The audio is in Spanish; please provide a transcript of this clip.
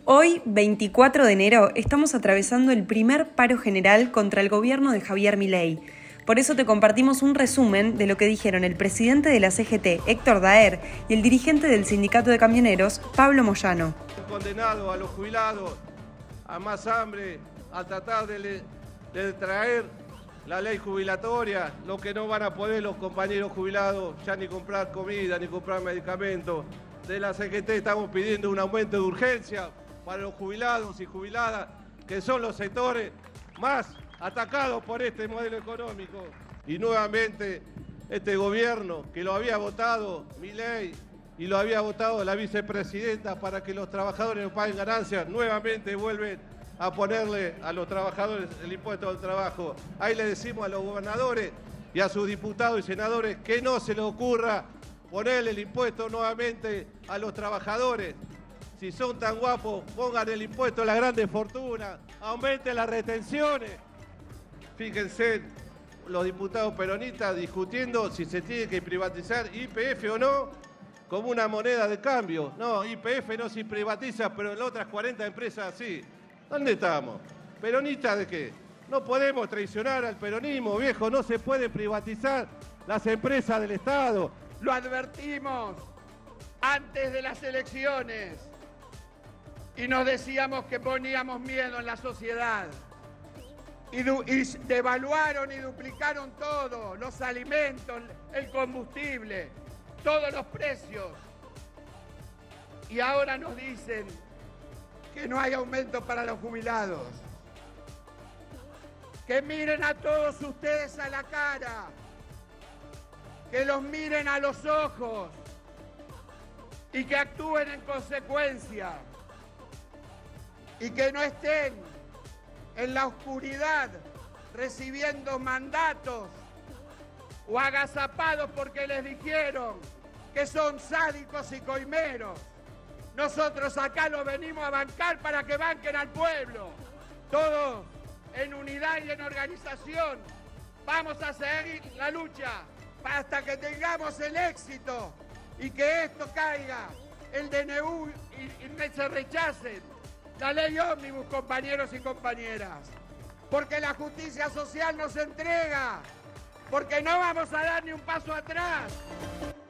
Hoy, 24 de enero, estamos atravesando el primer paro general contra el gobierno de Javier Milei. Por eso te compartimos un resumen de lo que dijeron el presidente de la CGT, Héctor Daer, y el dirigente del sindicato de camioneros, Pablo Moyano. Condenado a los jubilados a más hambre, a tratar de traer la ley jubilatoria, lo que no van a poder los compañeros jubilados ya ni comprar comida, ni comprar medicamentos. De la CGT estamos pidiendo un aumento de urgencia para los jubilados y jubiladas, que son los sectores más atacados por este modelo económico. Y nuevamente este gobierno que lo había votado Milei y lo había votado la vicepresidenta para que los trabajadores no paguen ganancias, nuevamente vuelven a ponerle a los trabajadores el impuesto al trabajo. Ahí le decimos a los gobernadores y a sus diputados y senadores que no se les ocurra ponerle el impuesto nuevamente a los trabajadores. Si son tan guapos, pongan el impuesto a las grandes fortunas, aumenten las retenciones. Fíjense, los diputados peronistas discutiendo si se tiene que privatizar YPF o no, como una moneda de cambio. No, YPF no se privatiza, pero en otras 40 empresas sí. ¿Dónde estamos? ¿Peronistas de qué? No podemos traicionar al peronismo, viejo, no se puede privatizar las empresas del Estado. Lo advertimos antes de las elecciones y nos decíamos que poníamos miedo en la sociedad. Y devaluaron y duplicaron todo, los alimentos, el combustible, todos los precios. Y ahora nos dicen que no hay aumento para los jubilados. Que miren a todos ustedes a la cara, que los miren a los ojos y que actúen en consecuencia y que no estén en la oscuridad recibiendo mandatos o agazapados porque les dijeron que son sádicos y coimeros. Nosotros acá lo venimos a bancar para que banquen al pueblo. Todos en unidad y en organización vamos a seguir la lucha hasta que tengamos el éxito y que esto caiga, el DNU y se rechacen la ley ómnibus, compañeros y compañeras. Porque la justicia social nos entrega, porque no vamos a dar ni un paso atrás.